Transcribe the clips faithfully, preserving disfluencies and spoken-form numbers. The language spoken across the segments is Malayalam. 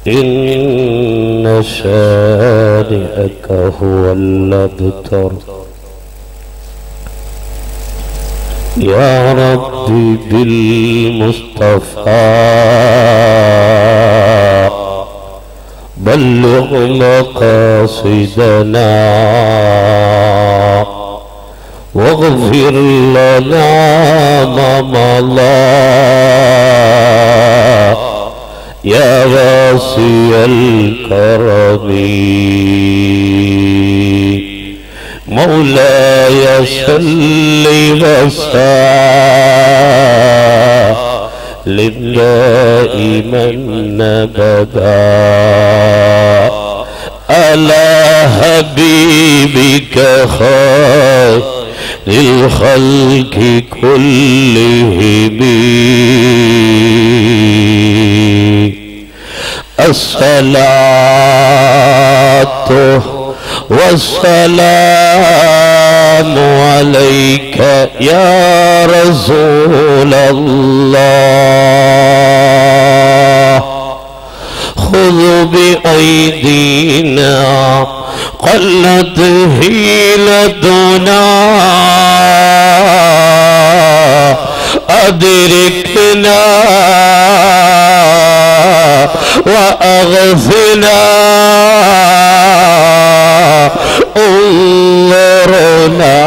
إن شانئك هو الأبتر يا ربي بالمصطفى بلغ مقاصدنا واغفر لنا ما مضى يا واسع الكرم مولاي صل وسلم دائما أبدا على حبيبك خير للخلق كلهم الصلاة والسلام عليك يا رسول الله خذ بأيدينا قلت حيلتنا أدركنا وأغثنا انظرنا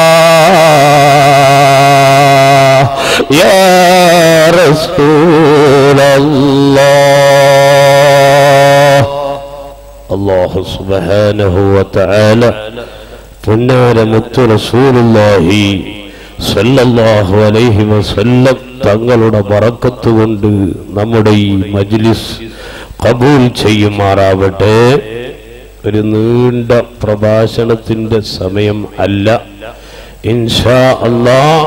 يا رسول الله الله سبحانه وتعالى പുന്നാര മുത്തു റസൂലുള്ളാഹി സല്ലല്ലാഹു അലൈഹി വസല്ലം തങ്ങളുടെ ബറക്കത്ത് കൊണ്ട് നമ്മുടെ ഈ മജ്ലിസ് ഖബൂൽ ചെയ്യുമാറാവട്ടെ. ഒരു നീണ്ട പ്രഭാഷണത്തിന്റെ സമയം അല്ല. ഇൻഷാ അല്ലാഹ്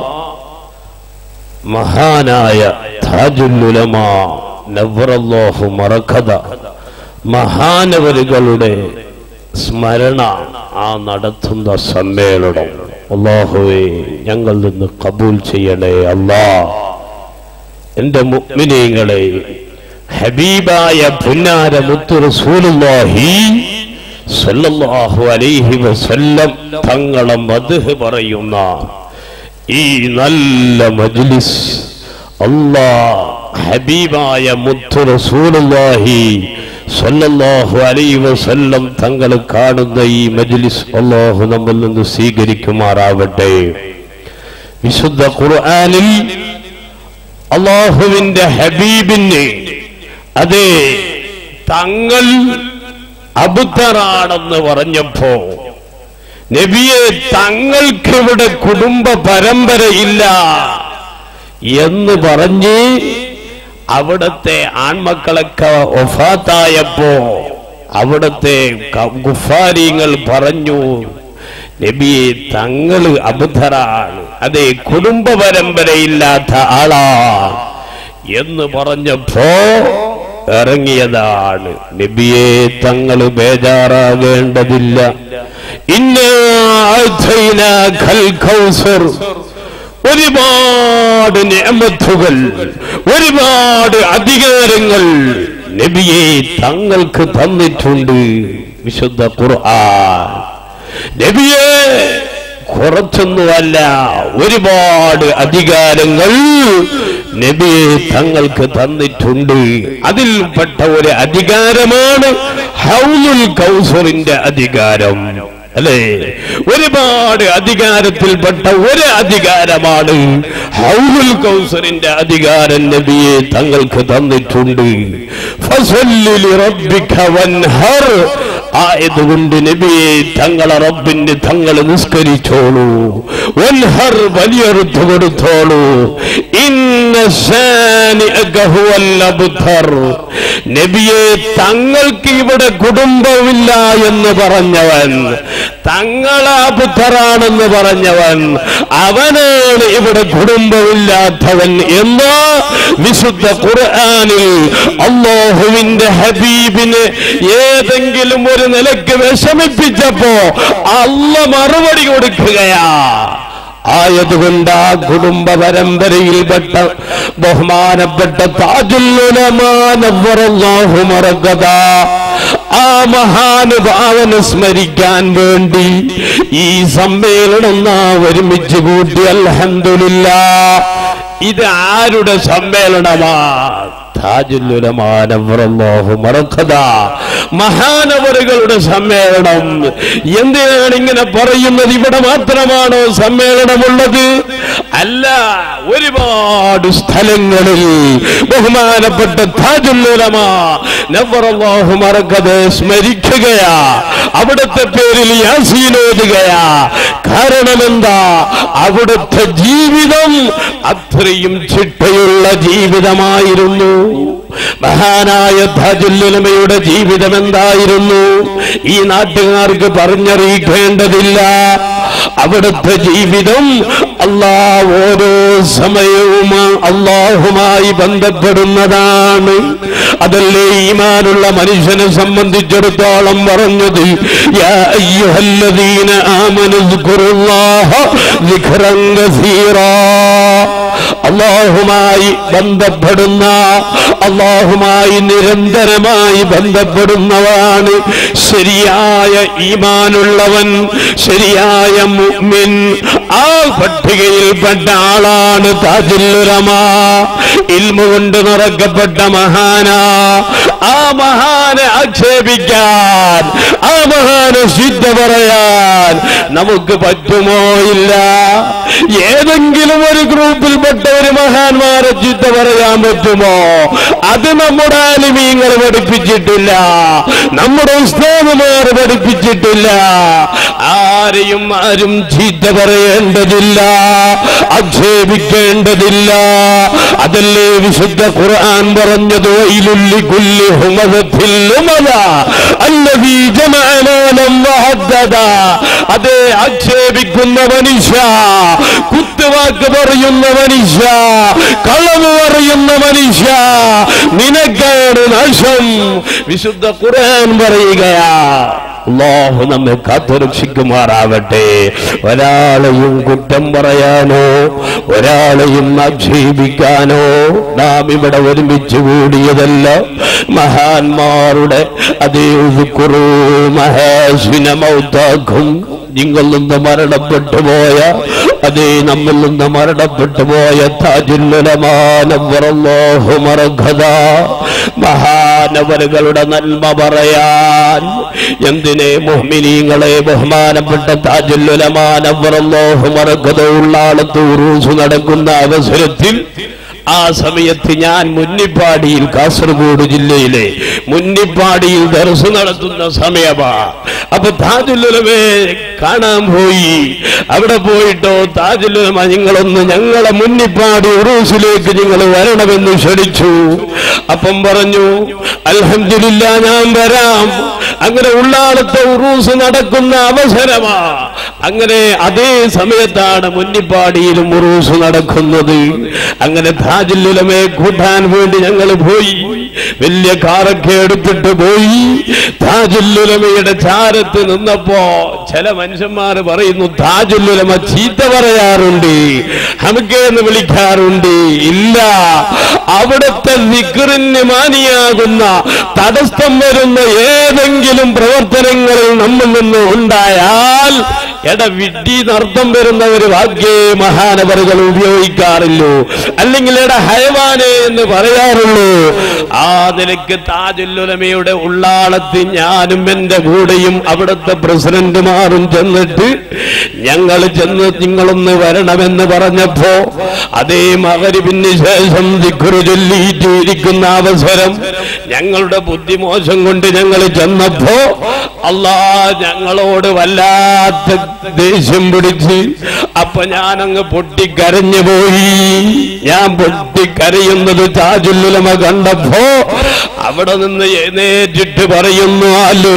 മഹാനായ താജുൽ ഉലമാ നവ്വറല്ലാഹു മറഖദ മഹാനവരുകളുടെ സ്മരണ ആ നടത്തുന്ന സമ്മേളനം അല്ലാഹുവേ ഞങ്ങൾ നിന്ന് ഖബൂൽ ചെയ്യണേ അല്ലാഹ്. എൻ്റെ മുഅ്മിനീങ്ങളെ, ഹബീബായ പുന്നാര മുത്തു റസൂലുള്ളാഹി സല്ലല്ലാഹു അലൈഹി വസല്ലം തങ്ങളെ മദ്ഹ് പറയുന്ന ഈ നല്ല മജ്ലിസ് അല്ലാഹ് ഹബീബായ മുത്തു റസൂലുള്ളാഹി സല്ലല്ലാഹു അലൈഹി വസല്ലം തങ്ങൾ കാണുന്ന ഈ മജ്ലിസ് അല്ലാഹു നമ്മിൽ നിന്ന് സ്വീകരിക്കുമാറാവട്ടെ. വിശുദ്ധ ഖുർആനിൽ അല്ലാഹുവിന്റെ ഹബീബിനെ അതെ തങ്ങൾ അബ്തറാണെന്ന് പറഞ്ഞപ്പോ നബിയെ തങ്ങൾക്കിവിടെ കുടുംബ പരമ്പരയില്ല എന്ന് പറഞ്ഞ് അവിടത്തെ ആൺമക്കളൊക്കെ വഫാത്തായപ്പോ അവിടത്തെ ഗുഫാരിങ്ങൾ പറഞ്ഞു, നബിയെ തങ്ങള് അബ്തറാണ്, അതെ കുടുംബ പരമ്പരയില്ലാത്ത ആളാണ് എന്ന് പറഞ്ഞപ്പോ ഇറങ്ങിയതാണ്. നബിയെ തങ്ങള് ബേജാറാകേണ്ടതില്ല. ഇന്നാ അഅ്തൈനാകൽ കൗസർ, ഒരുപാട് നിഅമത്തുകൾ, ഒരുപാട് അധികാരങ്ങൾ നബിയെ തങ്ങൾക്ക് തന്നിട്ടുണ്ട് വിശുദ്ധ ഖുർആൻ. നബിയെ കുറച്ചൊന്നുമല്ല, ഒരുപാട് അധികാരങ്ങൾ നബിയെ തങ്ങൾക്ക് തന്നിട്ടുണ്ട്. അതിൽപ്പെട്ട ഒരു അധികാരമാണ് ഹൗലുൽ കൗസറിന്റെ അധികാരം. അല്ലേ, ഒരുപാട് അധികാരത്തിൽപ്പെട്ട ഒരു അധികാരമാണ് ഹൗലുൽ കൗസറിന്റെ അധികാരം നബിയെ തങ്ങൾക്ക് തന്നിട്ടുണ്ട്. ഫസല്ലി ലിറബ്ബിക വൻഹർ, ആയതുകൊണ്ട് നബിയെ തങ്ങളെ റബ്ബിന് തങ്ങൾ നിസ്കരിച്ചോളൂ. വൻഹർ, ബലിയെടുത്തു കൊടുത്തോളൂ. ഇന്ന ശാനിഅക ഹുവൽ അബ്തർ, നബിയെ തങ്ങൾക്ക് ഇവിടെ കുടുംബമില്ല എന്ന് പറഞ്ഞവൻ, തങ്ങളെ അബ്തറാണെന്ന് പറഞ്ഞവൻ, അവനാണ് ഇവിടെ കുടുംബമില്ലാത്തവൻ എന്ന് വിശുദ്ധ ഖുർആനിൽ അല്ലാഹുവിന്റെ ഹബീബിനെ ഏതെങ്കിലും ഒരു നിലയ്ക്ക് വിഷമിപ്പിച്ചപ്പോ അല്ലാഹ് മറുപടി കൊടുക്കുകയാ. ആയതുകൊണ്ട് ആ കുടുംബ പരമ്പരയിൽപ്പെട്ട ബഹുമാനപ്പെട്ട താജുൽ ഉലമാ നവ്വറല്ലാഹു മർകദാ ആ മഹാനുഭാവനെ സ്മരിക്കാൻ വേണ്ടി ഈ സമ്മേളനം നാം ഒരുമിച്ച് കൂട്ടി. അൽഹംദുലില്ലാഹ്. ഇത് ആരുടെ സമ്മേളനമാ? താജുൽ ഉലമാ നവ്വറല്ലാഹു മർകദാ, മഹാനവറുകളുടെ സമ്മേളനം. എന്തിനാണ് ഇങ്ങനെ പറയുന്നത്? ഇവിടെ മാത്രമാണോ സമ്മേളനമുള്ളത്? അല്ല, ഒരുപാട് സ്ഥലങ്ങളിൽ ബഹുമാനപ്പെട്ട താജുൽ ഉലമാ നവ്വറല്ലാഹു മർകദാ സ്മരിക്കുകയാ, അവിടുത്തെ പേരിൽ യാസീൻ ഓതുകയാ. കാരണം എന്താ? അവിടുത്തെ ജീവിതം അത്രയും ചിട്ടയുള്ള ജീവിതമായിരുന്നു. മഹാനായ താജുൽ ഉലമയുടെ ജീവിതം എന്തായിരുന്നു ഈ നാട്ടുകാർക്ക് പറഞ്ഞറിയിക്കേണ്ടതില്ല. അവിടുത്തെ ജീവിതം അല്ലാഹ് ഓരോ സമയവും അല്ലാഹുമായി ബന്ധപ്പെടുന്നതാണ്. അതല്ലേ ഈമാനുള്ള മനുഷ്യനെ സംബന്ധിച്ചിടത്തോളം പറഞ്ഞത്, യാ അയ്യുഹല്ലദീന ആമനു സ്കുറുല്ലാഹ ദിക്റൻ കസീറാ. അല്ലാഹുമായി ബന്ധപ്പെടുന്ന, അല്ലാഹുമായി നിരന്തരമായി ബന്ധപ്പെടുന്നവനാണ് ശരിയായ ഈമാനുള്ളവൻ, ശരിയായ മുഅ്മിൻ. ആ പട്ടികയിൽപ്പെട്ട ആളാണ് താജുൽ ഉലമാ. ഇൽമു കൊണ്ട് നിറക്കപ്പെട്ട മഹാനാ. ആ മഹാനെ ആക്ഷേപിക്കാൻ, ആ മഹാനെ ശുദ്ധ പറയാൻ നമുക്ക് പറ്റുമോ? ഇല്ല. ഏതെങ്കിലും ഒരു ഗ്രൂപ്പിൽപ്പെട്ട ഒരു മഹാന്മാരെ ചീത്ത പറയാൻ പറ്റുമോ? അത് നമ്മുടെ ആലിമീങ്ങൾ പഠിപ്പിച്ചിട്ടില്ല, നമ്മുടെ ഉസ്താദുമാർ പഠിപ്പിച്ചിട്ടില്ല. ആരെയും ആരും ചീത്ത പറയേണ്ടതില്ല, ആക്ഷേപിക്കേണ്ടതില്ല. അതല്ലേ വിശുദ്ധ ഖുർആൻ പറഞ്ഞത്, വൈലുൽ ലികുല്ലി ഹുമസത്തിൽ ലുമസ അല്ലദീ ജമഅ മാലൻ വഅദ്ദദ. അതേ, ആക്ഷേപിക്കുന്ന മനുഷ്യ, കുത്തുവാക്ക് പറയുന്ന മനുഷ്യ, കളവ് പറയുന്ന മനുഷ്യ, നിനക്കാണ് നാശം. വിശുദ്ധ ഖുർആൻ പറയുകയാ. അല്ലാഹു നമ്മെ കാത്തുരക്ഷിക്കുമാറാവട്ടെ. ഒരാളെയും കുറ്റം പറയാനോ ഒരാളെയും ആക്ഷേപിക്കാനോ നാം ഇവിടെ ഒരുമിച്ച് കൂടിയതല്ല. മഹാന്മാരുടെ അതേ ഉസ്കുറൂ മഹാസിന മൗതാക്കും, നിങ്ങൾ നിന്ന് മരണപ്പെട്ടു പോയ, അതേ നമ്മിൽ നിന്ന് മരണപ്പെട്ടു പോയ താജുൽ ഉലമാ നവ്വറല്ലാഹു മർകദാ മഹാനവറുകളുടെ നന്മ പറയാൻ. എന്തിനെ മുഅ്മിനീങ്ങളെ, ബഹുമാനപ്പെട്ട താജുൽ ഉലമാ നവ്വറല്ലാഹു മർകദാ ഉള്ളാളത്ത് ഉറൂസ് നടക്കുന്ന അവസരത്തിൽ, ആ സമയത്ത് ഞാൻ മുന്നിപ്പാടിയിൽ, കാസർഗോഡ് ജില്ലയിലെ മുന്നിപ്പാടിയിൽ ദർസ് നടത്തുന്ന സമയമാ. അപ്പൊ താജുൽ ഉലമയെ കാണാൻ പോയി. അവിടെ പോയിട്ടോ, താജുൽ ഉലമ നിങ്ങളൊന്ന് ഞങ്ങളെ മുന്നിപ്പാടി ഉറൂസിലേക്ക് നിങ്ങൾ വരണമെന്ന് ക്ഷണിച്ചു. അപ്പം പറഞ്ഞു, അൽഹംദുലില്ലാ ഞാൻ വരാം. അങ്ങനെ ഉള്ളാളത്തെ ഉറൂസ് നടക്കുന്ന അവസരമാ. അങ്ങനെ അതേ സമയത്താണ് മുന്നിപ്പാടിയിലും ഉറൂസ് നടക്കുന്നത്. അങ്ങനെ താജുൽ ഉലമയെ കൂട്ടാൻ വേണ്ടി ഞങ്ങൾ പോയി. വലിയ കാറൊക്കെ എടുത്തിട്ട് പോയി. താജുൽ ഉലമയുടെ ചാരത്ത് നിന്നപ്പോ ചില മനുഷ്യന്മാർ പറയുന്നു, താജുൽ ഉലമ ചീത്ത പറയാറുണ്ട്, ഹംകെന്ന് വിളിക്കാറുണ്ട്. ഇല്ല, അവിടുത്തെ ദിക്റിന് മാനിയാകുന്ന, തടസ്സം വരുന്ന ഏതെങ്കിലും പ്രവർത്തനങ്ങളിൽ നമ്മിൽ നിന്ന് ഉണ്ടായാൽ എട വിഡ്ഢി നർത്തം വരുന്ന ഒരു വാക്യേ മഹാനവറുകൾ ഉപയോഗിക്കാറില്ലൂ, അല്ലെങ്കിൽ എട ഹയവാനെ എന്ന് പറയാറുള്ളൂ. ആ നിലയ്ക്ക് താജുൽ ഉലമയുടെ ഉള്ളാളത്ത് ഞാനും എന്റെ കൂടെയും അവിടുത്തെ പ്രസിഡന്റുമാരും ചെന്നിട്ട് ഞങ്ങൾ ചെന്ന് നിങ്ങളൊന്ന് വരണമെന്ന് പറഞ്ഞപ്പോ, അതേ മഗ്‌രിബിന് ശേഷം ദിക്റ് ചൊല്ലിയിരിക്കുന്ന അവസരം ഞങ്ങളുടെ ബുദ്ധിമോശം കൊണ്ട് ഞങ്ങൾ ചെന്നപ്പോ അല്ലാഹ് ഞങ്ങളോട് വല്ലാത്ത ദേഷ്യം പിടിച്ച്. അപ്പൊ ഞാനങ്ങ് പൊട്ടിക്കരഞ്ഞു പോയി. ഞാൻ പൊട്ടിക്കരയുന്നത് താജുൽ ഉലമ കണ്ടപ്പോ അവിടെ നിന്ന് എഴുന്നേറ്റിട്ട് പറയുന്നു,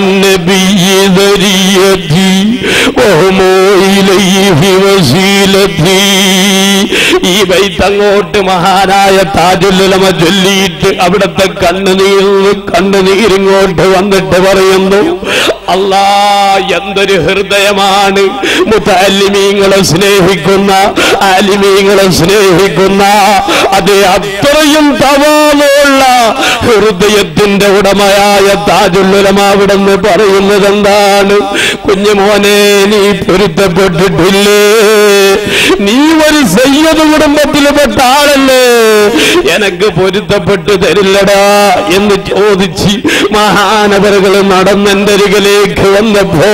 ഈ ബൈത്തങ്ങോട്ട് മഹാനായ താജുൽ ഉലമ ചൊല്ലിയിട്ട് അവിടുത്തെ കണ്ണുനീർ കണ്ണുനീരിങ്ങോട്ട് വന്നിട്ട് പറയുന്നു, അല്ലാ, എന്തൊരു ഹൃദയമാണ് മുതഅല്ലിമീങ്ങളെ സ്നേഹിക്കുന്ന, ആലിമീങ്ങളെ സ്നേഹിക്കുന്ന, അതേ അത്രയും തവാളുള്ള ഹൃദയത്തിന്റെ ഉടമയായ താജുൽ ഉലമ അവിടുന്ന് പറയുന്നത് എന്താണ്? കുഞ്ഞുമോനെ, നീ പൊരുത്തപ്പെട്ടിട്ടില്ലേ? നീ ഒരു സയ്യിദ് കുടുംബത്തിൽപ്പെട്ട ആളല്ലേ, എനക്ക് പൊരുത്തപ്പെട്ടു തരില്ലടാ എന്ന് ചോദിച്ച് മഹാനവറുകൾ നടന്നെന്റെ അരികിലേക്ക് വന്നപ്പോ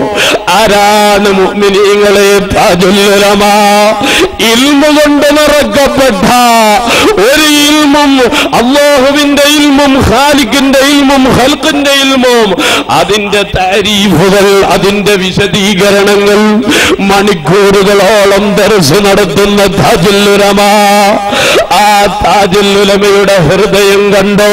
ആരാണ് മുഅ്മിനീങ്ങളെ താജുൽ ഉലമ? ഇൽമു കൊണ്ട് നിറക്കപ്പെട്ട ഒരു ഇൽമും, അല്ലാഹുവിന്റെ ഇൽമും ഖാലിഖിന്റെ ഇൽമും ഖൽഖിന്റെ ഇൽമും, അതിന്റെ താരീഫുകൾ, അതിന്റെ വിശദീകരണങ്ങൾ മണിക്കൂറുകളോളം ദർസ് നടത്തുന്ന താജുൽ ഉലമ. ആ താജുൽ ഉലമയുടെ ഹൃദയം കണ്ടോ?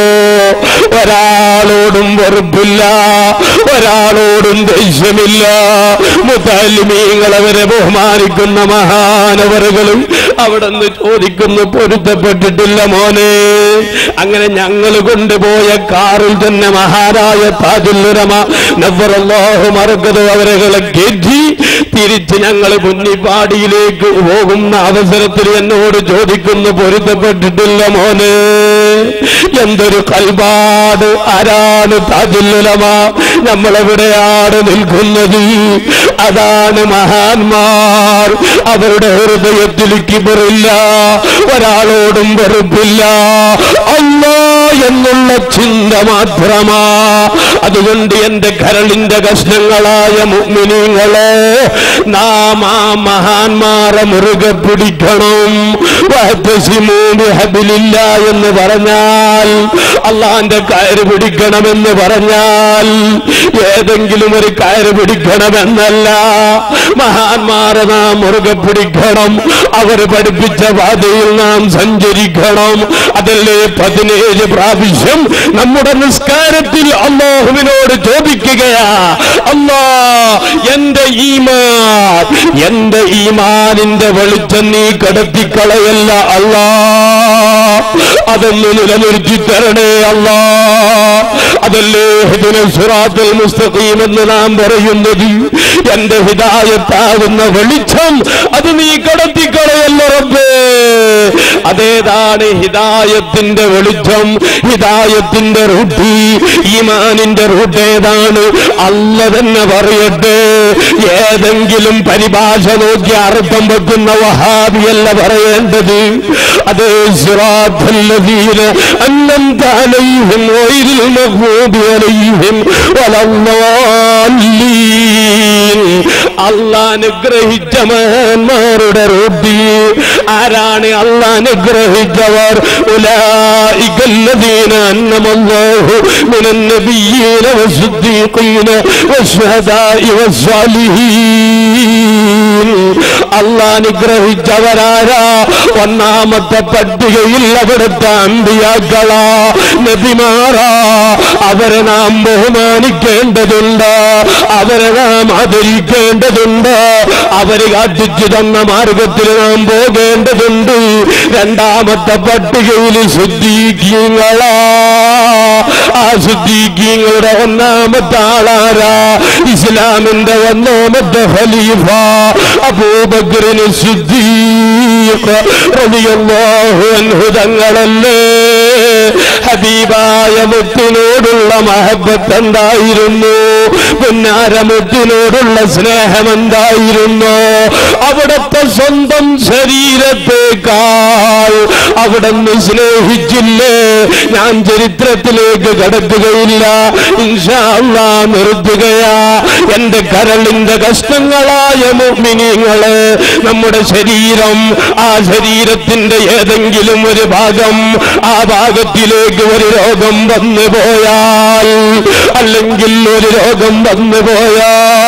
ഒരാളോടും വെറുപ്പില്ല, ഒരാളോടും ദേഷ്യമില്ല. മുതഅല്ലിമീങ്ങൾ അവരെ ബഹുമാനിക്കുന്ന മഹാനവറുകളും അവിടെ നിന്ന് ചോദിക്കുന്നു, പൊരുത്തപ്പെട്ടിട്ടില്ല മോനെ? അങ്ങനെ ഞങ്ങൾ കൊണ്ടുപോയ കാറിൽ തന്നെ മഹാനായ താജുൽ ഉലമ നവ്വറല്ലാഹു മർകദു അവരുകളെ കയറ്റി തിരിച്ച് ഞങ്ങൾ മുന്നിപ്പാടിയിലേക്ക് പോകുന്ന അവസരത്തിൽ എന്നോട് ചോദിക്കുന്നു, പൊരുത്തപ്പെട്ടിട്ടില്ല മോനെ? എന്തൊരു കൽബാട്! ആരാണ് താജുൽ ഉലമ? നമ്മളെവിടെയാണ് നിൽക്കുന്നത്? അതാണ് മഹാന്മാർ. അവരുടെ ഹൃദയത്തിൽ കിബറില്ല, ഒരാളോടും വെറുപ്പില്ല, അല്ലാ എന്നുള്ള ചിന്ത മാത്രമാ. അതുകൊണ്ട് എന്റെ കരളിന്റെ കഷ്ണങ്ങളായ മുഅ്മിനീങ്ങളെ, നാം ആ മഹാന്മാരെ മുറുകെ പിടിക്കണം. വഅ്തസിമൂ ബിഹബ്ലില്ലാ എന്ന് പറഞ്ഞാൽ, അള്ളാന്റെ കയറ് പിടിക്കണമെന്ന് പറഞ്ഞാൽ ഏതെങ്കിലും ഒരു കയറ് പിടിക്കണമെന്നല്ല, മഹാന്മാരെ നാം മുറുകെ പിടിക്കണം. അവർ പഠിപ്പിച്ച പാതയിൽ നാം സഞ്ചരിക്കണം. അതല്ലേ പതിനേഴ് പ്രാവശ്യം നമ്മുടെ നിസ്കാരത്തിൽ അല്ലാഹുവിനോട് ചോദിക്കുകയാ, അല്ലാ എന്റെ ഈമാൻ, എന്റെ ഈമാനിന്റെ വെളിച്ചം നീ കടത്തിക്കളയല്ല അല്ലാ, അതൊന്ന് നിലനിർത്തി തരണേ അല്ലാ. അതല്ലേ ഇഹ്ദിന സിറാത്തൽ മുസ്തഖീം എന്ന് നാം പറയുന്നത്. എന്റെ ഹിദായത്താകുന്ന വെളിച്ചം അത് നീ കടത്തിക്കളയല്ല റബ്ബേ. അതേതാണ് ഹിദായത്തിന്റെ വെളിച്ചം, ഹിദായത്തിന്റെ റൂട്ട്, ഈമാനിന്റെ റൂട്ട് ഏതാണ്? അല്ല തന്നെ പറയട്ടെ. ഏതെങ്കിലും പരിഭാഷ നോക്കി അർത്ഥം വെക്കുന്ന വഹാബിയല്ല പറയേണ്ടത്. അതേ സിറാത്തൽ ലദീന അൻഅംത അലൈഹിം ഗൈറിൽ മഗ്ദൂബി അലൈഹിം വലദ്ദാല്ലീൻ. അല്ലാഹ് അനുഗ്രഹിച്ച മഹാന്മാരുടെ റൂട്ട്. ആരാണ് അല്ലാഹ് അനുഗ്രഹിച്ചവർ? ഉലൈകല്ലദീന അൻഅമല്ലാഹു മിനൻ നബിയ്യീന വസ്സിദ്ദീഖീന വശുഹദാഇ വസ്സാലിഹീൻ. അല്ലാഹ് അനുഗ്രഹിച്ചവരാരാ? ഒന്നാമത്തെ പട്ടികയിൽ അവിടുത്തെ അമ്പിയാക്കളാ, നബിമാരാ. അവരെ നാം ബഹുമാനിക്കേണ്ടതുണ്ട്, അവരെ നാം ആദരിക്കേണ്ടതുണ്ട്, അവര് കാട്ടിച്ചു തന്ന മാർഗത്തിൽ നാം പോകേണ്ടതുണ്ട്. രണ്ടാമത്തെ പട്ടികയിൽ സിദ്ദീഖീങ്ങളാ. ആ സിദ്ദീഖീങ്ങളുടെ ഒന്നാമത്തെ ആളാരാ? ഇസ്ലാമിന്റെ ഒന്നാമത്തെ ഖലീഫ അബൂബക്കറിന് സിദ്ദീഖ് റളിയല്ലാഹു അൻഹു തങ്ങളല്ലേ. ഹബീബായ മുത്തിനോടുള്ള മഹബത്ത് എന്തായിരുന്നു? പുന്നാരമുത്തിനോടുള്ള സ്നേഹം എന്തായിരുന്നു? അവിടുത്തെ സ്വന്തം ശരീരത്തേക്കാൾ അവിടുന്ന് സ്നേഹിച്ചില്ലേ? ഞാൻ ചരിത്രത്തിലേക്ക് കടക്കുകയില്ല, ഇൻഷാ അല്ലാഹ് നിർത്തുകയാ. എന്റെ കരളിന്റെ കഷ്ണങ്ങളായ മുഅ്മിനീങ്ങളെ, നമ്മുടെ ശരീരം, ആ ശരീരത്തിന്റെ ഏതെങ്കിലും ഒരു ഭാഗം, ആ ഭാഗത്തിലേക്ക് ഒരു രോഗം വന്നു പോയാൽ, അല്ലെങ്കിൽ ഒരു രോഗം വന്നു പോയാൽ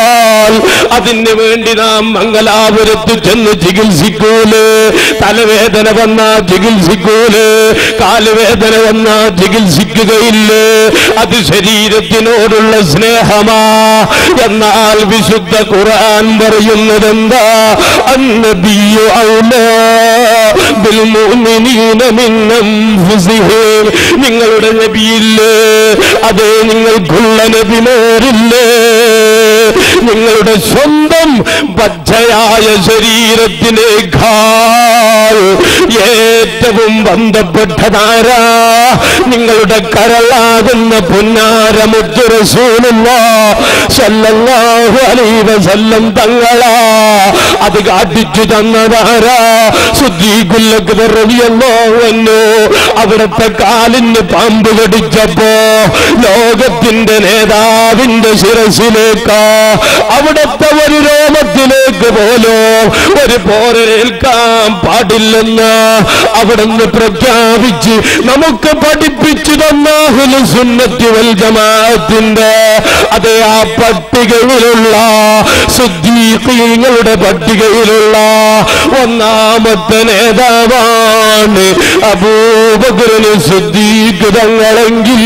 വന്നാൽ അതിന് വേണ്ടി നാം മംഗലാപുരത്ത് ചെന്ന് ചികിത്സിക്കൂല്. തലവേദന വന്നാ ചികിത്സിക്കൂല്, കാലുവേദന വന്നാ ചികിത്സിക്കുകയില്ലേ? അത് ശരീരത്തിനോടുള്ള സ്നേഹമാ. എന്നാൽ വിശുദ്ധ ഖുർആൻ പറയുന്നത് എന്താ? അന്നബിയ്യു ഔലാ ബിൽ മുഅ്മിനീന മിൻ അൻഫുസിഹിം. നിങ്ങളുടെ നബിയില്ലേ, അതേ നിങ്ങൾക്കുള്ള നബിമാരില്ലേ, നിങ്ങളുടെ സ്വന്തം പച്ചയായ ശരീരത്തിനേക്കാൾ ഏറ്റവും ബന്ധപ്പെട്ടതാരാ? നിങ്ങളുടെ കരളാകുന്ന പുന്നാര മുത്ത് റസൂലുള്ളാഹി സ്വല്ലല്ലാഹു അലൈഹി വസല്ലം തങ്ങളാ. അത് കാട്ടിച്ചു തന്നതാരാ? സിദ്ദീഖുൽ അക്ബർ റളിയല്ലാഹു അൻഹു. അവിടുത്തെ കാലിന് പാമ്പ് കടിച്ചപ്പോ ലോകത്തിന്റെ നേതാവിന്റെ ശിരസിലേക്ക്, അവിടുത്തെ ഒരു രോമത്തിലേക്ക് പോലും ഒരു പോരേൽക്കാൻ പാടില്ലെന്ന് അവിടുന്ന് പ്രഖ്യാപിച്ച് നമുക്ക് പഠിപ്പിച്ചു തന്ന അഹ്ലു സുന്നത്തി വൽ ജമാഅത്തിന്റെ അതേ ആ പട്ടികയിലുള്ള സിദ്ദീഖീങ്ങളുടെ പട്ടികയിലുള്ള ഒന്നാമത്തെ നേതാവാണ് അബൂബക്കർ സിദ്ദീഖ് തങ്ങളെങ്കിൽ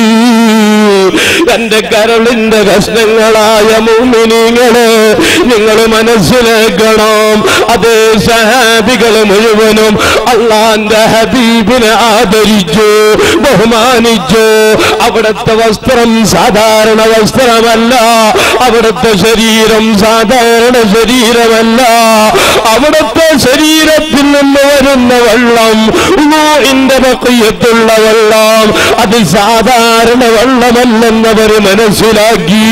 എന്റെ കരളിന്റെ കഷ്ണങ്ങളായ മുഅ്മിനീങ്ങളെ നിങ്ങൾ മനസ്സിലാക്കണം. അതേ സഹാബികൾ മുഴുവനും അല്ലാഹുവിന്റെ ഹബീബിനെ ആദരിച്ചു, ബഹുമാനിച്ചു. അവിടുത്തെ വസ്ത്രം സാധാരണ വസ്ത്രമല്ല, അവിടുത്തെ ശരീരം സാധാരണ ശരീരമല്ല. അവിടുത്തെ ശരീരത്തിൽ നിന്ന് വരുന്ന വെള്ളം, ഊഇന്റെ ബഖിയത്തുള്ള വെള്ളം, അത് സാധാരണ വെള്ളമല്ലെന്നവർ മനസ്സിലാക്കി.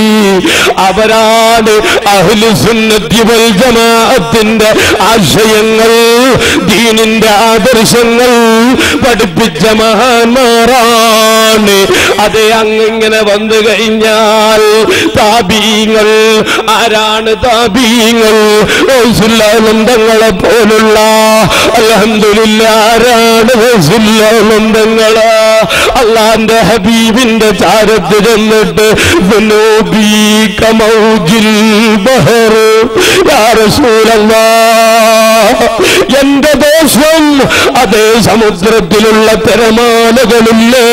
അവരാണ് അഹ്ലു സുന്നത്തി വൽ ജമാഅത്തിന്റെ ആശയങ്ങൾ, ദീനിന്റെ ആദർശങ്ങൾ പഠിപ്പിച്ച മഹാന്മാരാണ്. അതേ അങ്ങിങ്ങനെ വന്നു കഴിഞ്ഞാൽ താബീങ്ങൾ ആരാണ്? താബീങ്ങൾ റസൂലുള്ളാഹികളെ പോലുള്ള അൽഹംദുലില്ലാഹ് ആരാണ്? റസൂലുള്ളാഹികളെ അല്ലാഹുവിന്റെ ഹബീബിന്റെ ചാരത്ത് ചെന്നിട്ട് മൗജിൽ ബഹർ യാ റസൂലല്ലാഹ്, എന്റെ ദോഷം അതേ സമുദ്രത്തിലുള്ള തിരമാലകളില്ലേ,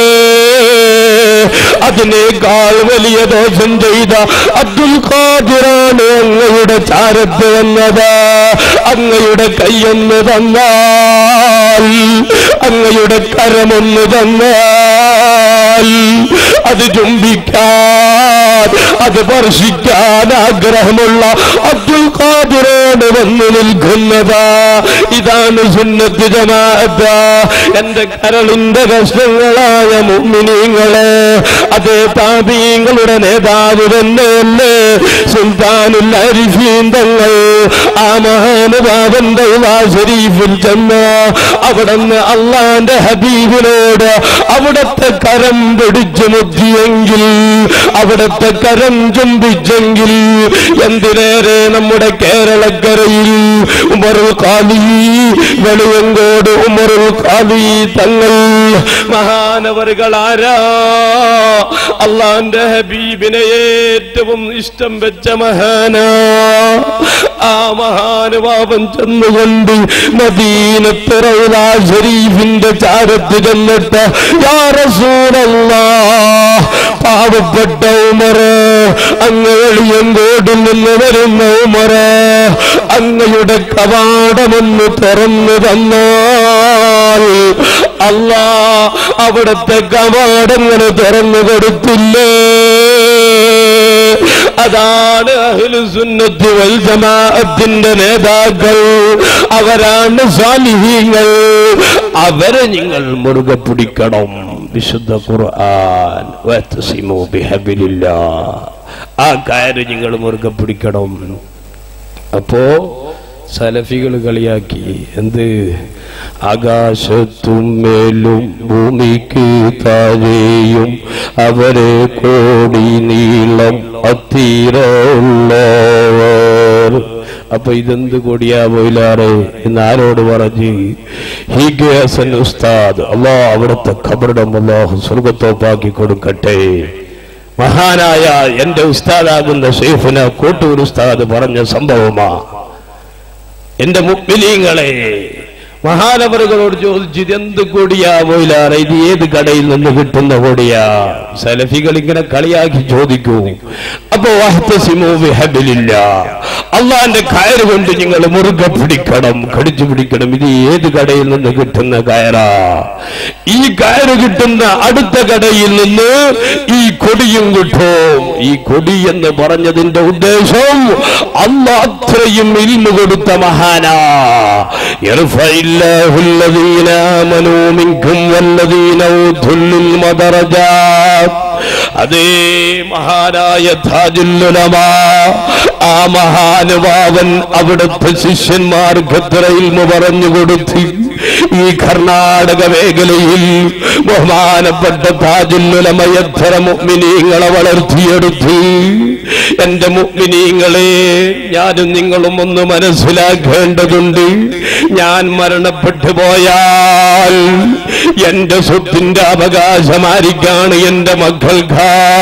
അതിനേക്കാൾ വലിയ ദോഷം ചെയ്ത അബ്ദുൽ ഖാദിറാണ് അങ്ങയുടെ ചാരത്ത് വന്നത്. അങ്ങയുടെ കൈയൊന്ന് തന്നാൽ, അങ്ങയുടെ കരമൊന്ന് തന്നാൽ അത് ചുംബിക്കാൻ, അത് സ്പർശിക്കാൻ ആഗ്രഹമുള്ള അബ്ദുൽ ഖാദിറാണ് വന്നു നിൽക്കുന്നത്. ഇതാണ് സുന്നത്ത് ജമാഅത്ത്. എന്റെ കരളിന്റെ കഷ്ണങ്ങളായ മുഅ്മിനീങ്ങളെ, അതേ താബീങ്ങളുടെ നേതാവ് തന്നെയല്ലേ സുൽത്താനുൽ ആരിഫീൻ തങ്ങൾ. ആ മഹാനുഭാവന്റെ ഷരീഫിൽ ചെന്ന് അവിടുന്ന് അള്ളാന്റെ ഹബീബിനോട് അവിടത്തെ കരം പിടിച്ചു മുത്തിയെങ്കിൽ, അവിടത്തെ കരം ചുംബിച്ചെങ്കിൽ, എന്തിനേറെ നമ്മുടെ കേരളക്കരയിൽ ഉമറുൽ ഖാദി വെളിയങ്കോട് ഉമറുൽ ഖാദി തങ്ങൾ മഹാനവറുകളാരാ? അള്ളാന്റെ ഹബീബിനെ ഏറ്റവും ഇഷ്ടം വെച്ച മഹാനാ. ആ മഹാനുഭാവൻ ചെന്നുകൊണ്ട് മദീനത്തെ റൗളാ ഷരീഫിന്റെ ചാരത്ത് ചെന്നിട്ട് യാ റസൂലല്ലാഹ്, പാവപ്പെട്ട ഉമറ്, അങ്ങ് വെളിയങ്കോടിൽ നിന്ന് വരുന്ന ഉമറ്, അങ്ങയുടെ കവാടമൊന്ന് തുറന്നു തന്നാൽ അല്ലാ അവിടുത്തെ കവാടങ്ങൾ തുറന്നു കൊടുത്തില്ലേ? അതാണ് അഹ്ലു സുന്നത്തി വൽ ജമാഅത്തിന്റെ നേതാക്കൾ. അവരാണ് സാലിഹീങ്ങൾ. അവരെ നിങ്ങൾ മുറുകെ പിടിക്കണം. വിശുദ്ധ ഖുർആൻ വഅ്തസിമു ബിഹബ്ലില്ലാഹ്, ആ കാര്യം നിങ്ങൾ മുറുകെ പിടിക്കണം. അപ്പോ സലഫികൾ കളിയാക്കി എന്ത്? ആകാശത്തും മേലും ഭൂമിക്ക് താഴെയും അവരെ കോടി നീളം അത്തീരമുള്ളവർ. അപ്പൊ ഇതെന്ത് കൊടിയാ പോയില്ലാറെ എന്ന് ആരോട് പറഞ്ഞ്? ഹീഗ് ഹസൻ ഉസ്താദ്, അല്ലാഹ് അവിടുത്തെ ഖബറിടം അല്ലാഹു സ്വർഗ്ഗത്തോപ്പാക്കി കൊടുക്കട്ടെ. മഹാനായ എന്റെ ഉസ്താദാകുന്ന ശൈഖുന കോട്ടൂർ ഉസ്താദ് പറഞ്ഞ സംഭവമാ. എന്റെ മുഅ്മിനീങ്ങളെ, മഹാനവറുകളോട് ചോദിച്ചു, ഇതെന്ത് കൊടിയാ മൊയിലാറെ, ഇത് ഏത് കടയിൽ നിന്ന് കിട്ടുന്ന കൊടിയാ? സലഫികൾ ഇങ്ങനെ കളിയാക്കി ചോദിക്കൂ. അപ്പൊ വഹ്തസിമൂ ബിഹബ്ലില്ലാഹ്, അള്ളാന്റെ കയറ് കൊണ്ട് നിങ്ങൾ മുറുകെ പിടിക്കണം, കടിച്ചു പിടിക്കണം. ഇത് ഏത് കടയിൽ നിന്ന് കിട്ടുന്ന കയറാ? ഈ കയറ് കിട്ടുന്ന അടുത്ത കടയിൽ നിന്ന് ഈ കൊടിയും കിട്ടും. ഈ കൊടി എന്ന് പറഞ്ഞതിന്റെ ഉദ്ദേശം അള്ളാഹ് അത്രയും ഇൽമു കൊടുത്ത മഹാനാ. യർഫഇല്ലാഹു الذين آمنوا منكم والذين أوتوا العلم درجات. അതേ മഹാനായ താജുൽ ഉലമാ, ആ മഹാനുഭാവൻ അവിടുത്തെ ശിഷ്യന്മാർക്ക് എത്ര ഇൽമു പറഞ്ഞു കൊടുത്തു. ഈ കർണാടക മേഖലയിൽ ബഹുമാനപ്പെട്ട താജുൽ ഉലമ എത്ര മുഅ്മിനീങ്ങളെ വളർത്തിയെടുത്തു. എന്റെ മുഅ്മിനീങ്ങളെ, ഞാനും നിങ്ങളും ഒന്ന് മനസ്സിലാക്കേണ്ടതുണ്ട്. ഞാൻ മരണപ്പെട്ടു പോയാൽ എന്റെ സ്വത്തിന്റെ അവകാശമായിരിക്കാണ് എന്റെ മക്കൾക്കാണ്.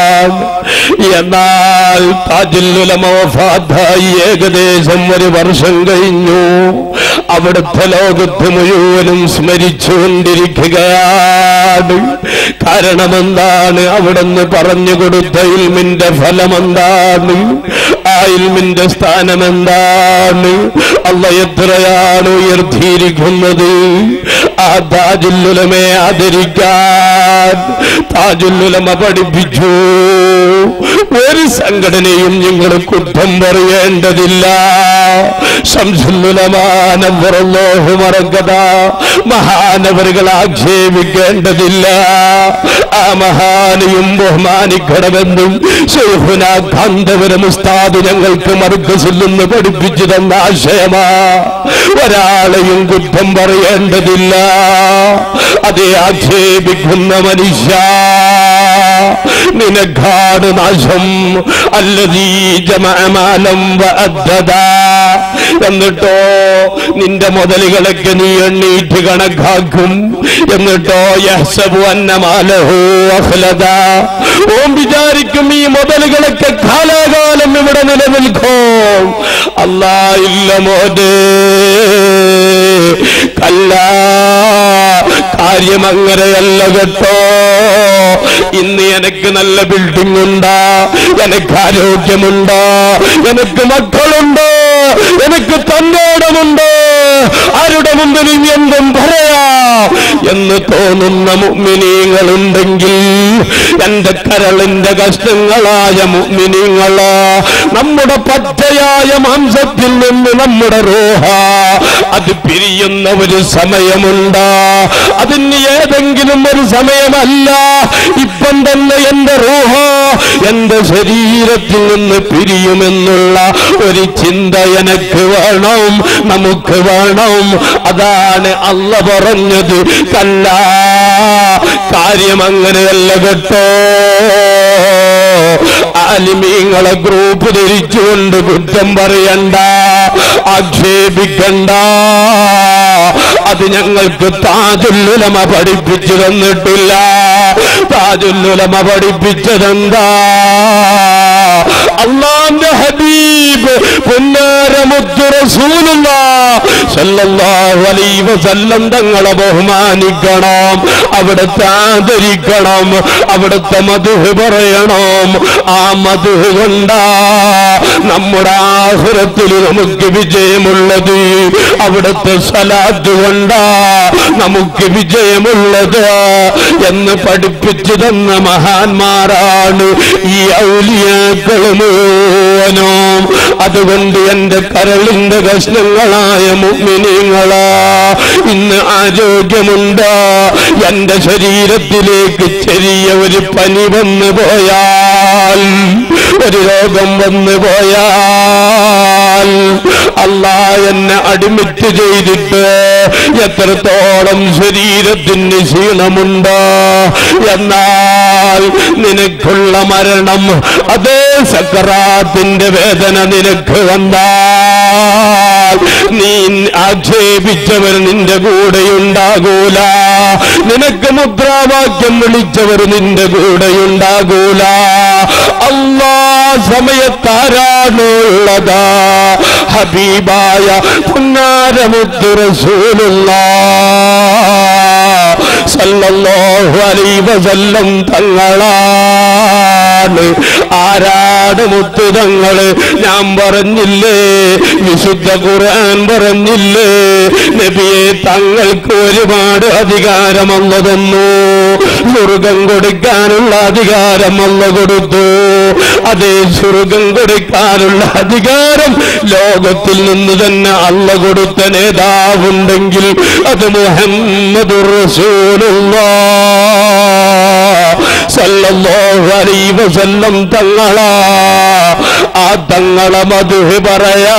എന്നാൽ താജുൽ ഉലമ വഫാത്തായി ഏകദേശം ഒരു വർഷം കഴിഞ്ഞു. അവിടുത്തെ ലോകത്ത് മുഴുവനും സ്മരിച്ചുകൊണ്ടിരിക്കുകയാണ്. കാരണം എന്താണ്? അവിടുന്ന് പറഞ്ഞു കൊടുത്ത ഇൽമിന്റെ ഫലം എന്താണ്? ആ ഇൽമിന്റെ സ്ഥാനം എന്താണ്? അല്ലാഹ് എത്രയാണ് ഉയർത്തിയിരിക്കുന്നത്. ആ താജുൽ ഉലമയെ ആദരിക്കാൻ താജുൽ ഉലമ പഠിപ്പിച്ചു. ഒരു സംഘടനയും നിങ്ങൾ കുറ്റം പറയേണ്ടതില്ല. ശംസുൽ ഉലമാ നവ്വറല്ലാഹു മർകദ മഹാനവറുകൾ ആക്ഷേപിക്കേണ്ടതില്ല. ആ മഹാനെയും ബഹുമാനിക്കണമെന്നും ശൈഖുന കാന്തപുരം ഉസ്താദ് ഞങ്ങൾക്ക് മർകസിൽ നിന്ന് പഠിപ്പിച്ചു തന്ന ആശയമാ. ഒരാളെയും കുറ്റം പറയേണ്ടതില്ല. അതേ ആക്ഷേപിക്കുന്ന മനുഷ്യ, നിനക്കാട് നാശം. അല്ലദീ ജമഅ മാലം വഅദ്ദദ. എന്നിട്ടോ നിന്റെ മുതലുകളൊക്കെ നീ എണ്ണീറ്റ് കണക്കാക്കും. എന്നിട്ടോ യഹ്സബു അന്ന മാലഹു അഖ്ലദ. ഓൻ വിചാരിക്കും ഈ മുതലുകളൊക്കെ കാലാകാലം ഇവിടെ നിലനിൽക്കും. അല്ലാഹ് ഇല്ല മോദേ, കല്ല, കാര്യം അങ്ങനെയല്ല കേട്ടോ. ഇന്ന് എനിക്ക് നല്ല ബിൽഡിംഗ് ഉണ്ടാ, എനിക്ക് ആരോഗ്യമുണ്ടോ, എനിക്ക് മക്കളുണ്ടോ, എനിക്ക് തന്നോടമുണ്ട്, ആരുടെ മുമ്പിലും എന്തും പറയാ എന്ന് തോന്നുന്ന മുഅ്മിനീങ്ങളുണ്ടെങ്കിൽ, എന്റെ കരളിന്റെ കഷ്ണങ്ങളായ മുഅ്മിനീങ്ങളാ, നമ്മുടെ പച്ചയായ മാംസത്തിൽ നിന്ന് നമ്മുടെ റൂഹ അത് പിരിയുന്ന ഒരു സമയമുണ്ട്. അതിന് ഏതെങ്കിലും ഒരു സമയമല്ല, ഇപ്പം തന്നെ എന്റെ റൂഹ എന്റെ ശരീരത്തിൽ നിന്ന് പിരിയുമെന്നുള്ള ഒരു ചിന്ത എനിക്ക് വേണം, നമുക്ക് വേണം. അതാണ് അല്ലാഹ് പറഞ്ഞത്, കല്ല, കാര്യം അങ്ങനെയല്ല കേട്ടോ. ആലിമീങ്ങളെ ഗ്രൂപ്പ് ധരിച്ചുകൊണ്ട് കുറ്റം പറയണ്ട, ആക്ഷേപിക്കണ്ട. അത് ഞങ്ങൾക്ക് താജുൽ ഉലമ പഠിപ്പിച്ചു തന്നിട്ടില്ല. താജുൽ ഉലമ പഠിപ്പിച്ചതെന്താ? അല്ലാഹുവിന്റെ ഹബീബ് പുന്നാര മുത്ത് റസൂലുള്ളാഹ് സല്ലല്ലാഹു അലൈഹി വസല്ലം തങ്ങളെ ബഹുമാനിക്കണം, അവിടുത്തെ ആദരിക്കണം, അവിടുത്തെ മദ്ഹ് പറയണം. ആ മദ്ഹ് കൊണ്ടാ നമ്മുടെ ആഖിറത്തിൽ നമുക്ക് വിജയമുള്ളത്. അവിടുത്തെ സലാത്ത് കൊണ്ടാ നമുക്ക് വിജയമുള്ളത് എന്ന് പഠിപ്പിച്ചു തന്ന മഹാന്മാരാണ് ഈ ഔലിയാക്കൾ മുഴുവനും. അതുകൊണ്ട് എന്റെ കരളിന്റെ കഷ്ണങ്ങളായ മുഅ്മിനീങ്ങളാ, ഇന്ന് ആരോഗ്യമുണ്ടോ? എന്റെ ശരീരത്തിലേക്ക് ചെറിയ ഒരു പനി വന്നു പോയാൽ, ഒരു രോഗം വന്നു പോയാൽ, അല്ലാഹ് എന്നെ അഡ്മിറ്റ് ചെയ്തിട്ട് എത്രത്തോളം ശരീരത്തിന് ക്ഷീണമുണ്ടോ? എന്നാൽ നിനക്കുള്ള മരണം, അതേ സക്കറാത്തിന്റെ വേദന നിനക്ക് വന്നാൽ, നീ ആക്ഷേപിച്ചവർ നിന്റെ കൂടെയുണ്ടാകൂല, നിനക്ക് മുദ്രാവാക്യം വിളിച്ചവർ നിന്റെ കൂടെയുണ്ടാകൂല. സമയത്താരാണുള്ളതാ ഹബീബായ പുന്നാരമുത്ത് റസൂലുള്ളാഹ് സല്ലല്ലാഹു അലൈഹി വസല്ലം തങ്ങളാണ്. ആരാണ് മുത്ത് തങ്ങള്? ഞാൻ പറഞ്ഞില്ലേ, വിശുദ്ധ ഖുർആൻ പറഞ്ഞില്ലേ, നബിയെ തങ്ങൾക്ക് ഒരുപാട് അധികാരം അല്ലാഹു തന്നു. സ്വർഗം കൊടുക്കാനുള്ള അധികാരം അല്ലാഹു കൊടുത്തു. അതേ സ്വർഗം കൊടുക്കാനുള്ള അധികാരം ലോകത്തിൽ നിന്ന് തന്നെ അല്ലാഹു കൊടുത്ത നേതാവുണ്ടെങ്കിൽ അത് മുഹമ്മദുർ റസൂലുള്ളാഹ് സല്ലല്ലാഹു അലൈഹി വസല്ലം തങ്ങളാ. ആ തങ്ങളെ മദ്ഹ് പറയാ,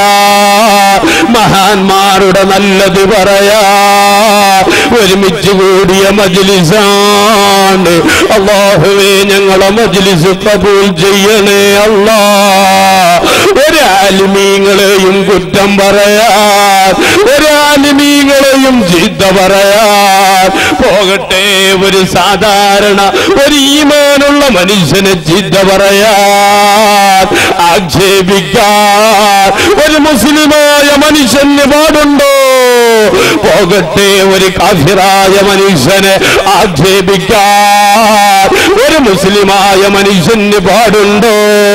മഹാന്മാരുടെ നല്ലത് പറയാ ഒരുമിച്ച് കൂടിയ മജ്ലിസാണ്. അല്ലാഹുവേ ഞങ്ങളെ മജ്ലിസ് ഖബൂൽ ചെയ്യണേ അല്ലാഹ്. ഒരു ആലിമീങ്ങളെയും കുറ്റം പറയാൻ, ഒരു ആലിമീങ്ങളെയും ചീത്ത പറയാൻ പോകട്ടെ. ഒരു സാധാരണ ഒരു ഈമാനുള്ള മനുഷ്യനെ ചീത്ത പറയാൻ, ആക്ഷേപിക്കാൻ ഒരു മുസ്ലിമായ മനുഷ്യന് പാടുണ്ടോ? പോകട്ടെ. ഒരു കാഫിറായ മനുഷ്യനെ ആക്ഷേപിക്കാൻ ഒരു മുസ്ലിമായ മനുഷ്യന് പാടുണ്ടോ?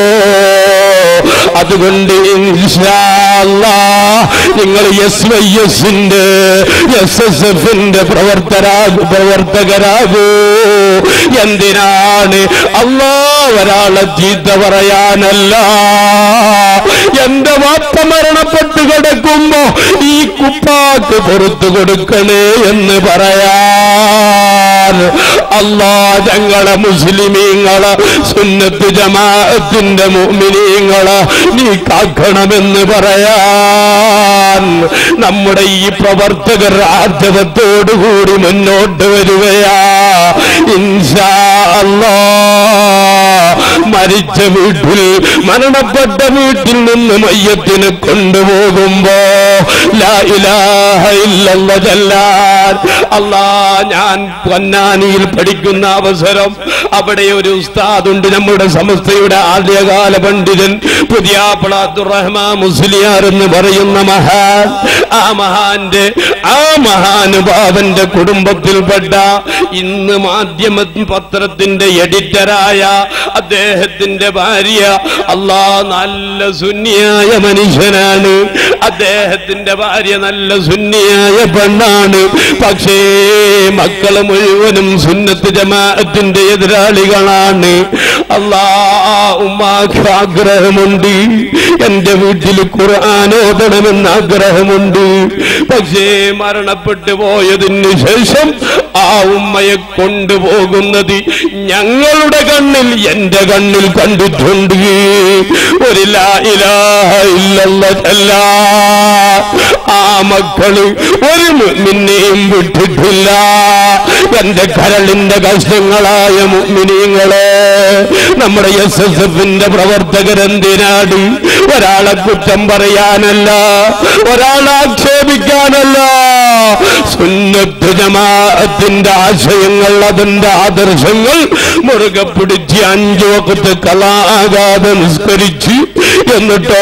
അതുകൊണ്ട് ഇൻഷാ അല്ലാഹ് നിങ്ങൾ എസ് വൈ എസിന്റെ എസ് എസ് എഫിന്റെ പ്രവർത്തകരാകൂ പ്രവർത്തകരാകൂ എന്തിനാണ്? അല്ലാഹ് ഒരാളെ ചീത്ത പറയാനല്ല. എന്റെ വാപ്പ മരണപ്പെട്ട് കിടക്കുമ്പോ ഈ കുപ്പാക്ക് പുറത്തു കൊടുക്കണേ എന്ന് പറയാൻ. അല്ലാഹ് ഞങ്ങളെ മുസ്ലിമീങ്ങളെ സുന്നത്ത് ജമാഅത്തിന്റെ മുഅ്മിനീങ്ങളെ നീ കാക്കണമെന്ന് പറയാൻ നമ്മുടെ ഈ പ്രവർത്തകർ ആർജവത്തോടുകൂടി മുന്നോട്ട് വരികയാ. ഇൻഷാ അല്ലാഹ് മരിച്ച വീട്ടിൽ, മരണപ്പെട്ട വീട്ടിൽ നിന്ന് മയ്യത്തിനെ കൊണ്ടുപോകുമ്പോ ലാ ഇലാഹ ഇല്ലല്ലാഹ് ചൊല്ലാൻ. അല്ലാഹ് ഞാൻ പൊന്നാനിയിൽ പഠിക്കുന്ന അവസരം അവിടെ ഒരു ഉസ്താദുണ്ട്, നമ്മുടെ സമസ്തയുടെ ആദ്യകാല പണ്ഡിതൻ പുതിയാപ്പള അബ്ദുറഹ്മാൻ മുസ്ലിയാർ എന്ന് പറയുന്ന മഹാൻ. ആ മഹാന്റെ ആ മഹാനുഭാവന്റെ കുടുംബത്തിൽപ്പെട്ട ഇന്ന് മാധ്യമ പത്രത്തിന്റെ എഡിറ്ററായ അദ്ദേഹത്തിന്റെ ഭാര്യ അല്ലാഹ് നല്ല സുന്നിയായ മനുഷ്യനാണ്. അദ്ദേഹത്തിന്റെ ഭാര്യ നല്ല സുന്നിയായ പെണ്ണാണ്. പക്ഷേ മക്കള് മുഴുവനും സുന്നത്ത് ജമാഅത്തിന്റെ എതിരാളികളാണ്. അല്ലാഹ് ഉമ്മാക്ക് ആഗ്രഹമുണ്ട്, എന്റെ വീട്ടിൽ ഖുർആൻ ഓതണമെന്ന് ആഗ്രഹമുണ്ട്. പക്ഷേ മരണപ്പെട്ടു പോയതിന് ശേഷം ആ ഉമ്മയെ കൊണ്ടുപോകുന്നത് ഞങ്ങളുടെ കണ്ണിൽ, എന്റെ കണ്ണിൽ കണ്ടിട്ടുണ്ട്. ഒരു ലാ ഇലാഹ ഇല്ലല്ലാഹ് ചൊല്ലാ ആ മക്കള് ഒരു മുഅ്മിനെയും വിട്ടിട്ടില്ല. എന്റെ കരളിന്റെ കഷ്ണങ്ങളായ മുഅ്മിനീങ്ങളെ, നമ്മുടെ എസ് എസ് എഫിന്റെ പ്രവർത്തകരെന്തിനാണ്? ഒരാളെ കുറ്റം പറയാനല്ല, ഒരാളെ ആക്ഷേപിക്കാനല്ല. സുന്നത്ത് ജമാഅത്തിന്റെ ആശയങ്ങൾ, അതിന്റെ ആദർശങ്ങൾ മുറുകെ പിടിച്ച് അഞ്ചു വഖത്ത് കളാകാതെ നിസ്കരിച്ച് എന്നിട്ടോ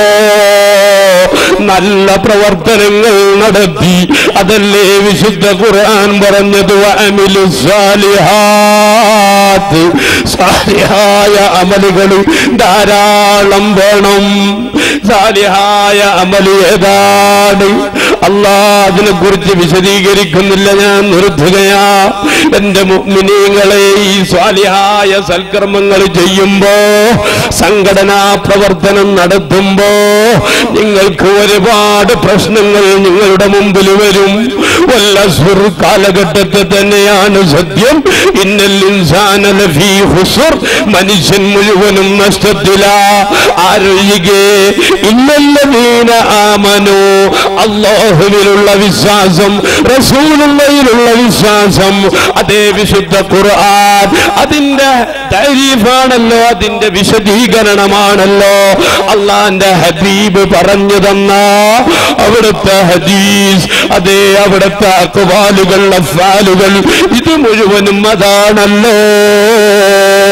നല്ല പ്രവർത്തനങ്ങൾ നടത്തി. അതല്ലേ വിശുദ്ധ ഖുർആൻ പറഞ്ഞത്? വഅമിലു സ്വാലിഹാത്ത്, സാലിഹായ അമലുകൾ ധാരാളം വേണം. സാലിഹായ അമല് ഏതാണ്? അല്ലാഹ് അതിനെ കുറിച്ച് വിശദീകരിക്കുന്നില്ല, ഞാൻ നിർത്തുകയാ. എന്റെ മുഅ്മിനീങ്ങളെ, ഈ സ്വാലിഹായ സൽക്കർമ്മങ്ങൾ ചെയ്യുമ്പോ, സംഘടനാ പ്രവർത്തനം നടത്തുമ്പോ നിങ്ങൾക്ക് ഒരുപാട് പ്രശ്നങ്ങൾ നിങ്ങളുടെ മുമ്പിൽ വരും. വല്ല സുർ കാലഘട്ടത്തെ തന്നെയാണ് സത്യം. ഇന്നൽ ഇൻസാന ലഫീ ഖുസ്ർ, മനുഷ്യൻ മുഴുവനും നഷ്ടത്തിലാ. ആരൊഴികെ? ഇന്നല്ലദീന ആമനൂ, അല്ലാഹുവിലുള്ള വിശ്വാസം, റസൂലുള്ളാഹിയിലുള്ള വിശ്വാസം. അതേ വിശുദ്ധ ഖുർആൻ അതിന്റെ തരീഫാണല്ലോ, അതിന്റെ വിശദീകരണമാണല്ലോ. അള്ളാന്റെ ഹബീബ് പറഞ്ഞു തന്ന അവിടുത്തെ ഹദീസ്, അതേ അവിടുത്തെ അഖ്വാലുകൾ, അഫ്ആലുകൾ, ഇത് മുഴുവനും അതാണല്ലോ.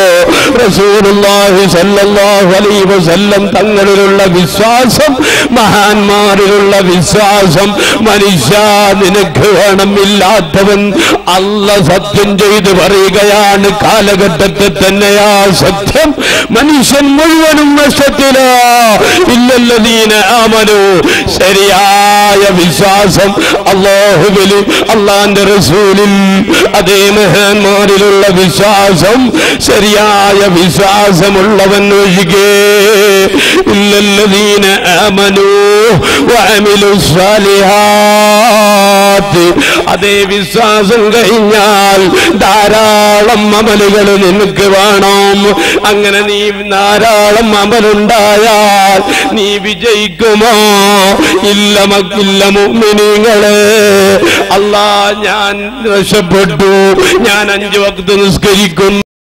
റസൂലുള്ളാഹി സ്വല്ലല്ലാഹു അലൈഹി വസല്ലം തങ്ങളിലുള്ള വിശ്വാസം, മഹാന്മാരിലുള്ള വിശ്വാസം. മനുഷ്യ നിനക്ക് വേണമില്ലാത്തവൻ അല്ല സത്യം ചെയ്ത് പറയുകയാണ്, കാലഘട്ടത്തിൽ തന്നെയാ സത്യം. മനുഷ്യൻ മുഴുവനും നഷ്ടത്തിലാ. ഇല്ലല്ലദീന ആമനു, ശരിയായ വിശ്വാസം അല്ലാഹുവിൽ, അല്ലാഹുവിന്റെ റസൂലിൽ, അതേ മഹാന്മാരിലുള്ള വിശ്വാസം, ശരിയായ വിശ്വാസമുള്ളവൻ ഒഴികെ. ഇല്ലല്ലദീന ആമനു വഅമിലുസ് സാലിഹാത്ത്. അതേ വിശ്വാസം കഴിഞ്ഞാൽ ധാരാളം അമലുകൾ നിനക്ക് വേണം. അങ്ങനെ നീ ധാരാളം അമലുണ്ടായാൽ നീ വിജയിക്കുമോ? ഇല്ല മക്കില്ല മുഅ്മിനീങ്ങളെ. അല്ലാ, ഞാൻ രക്ഷപ്പെട്ടു, ഞാൻ അഞ്ചു വക്ത് നിസ്കരിക്കുന്നു.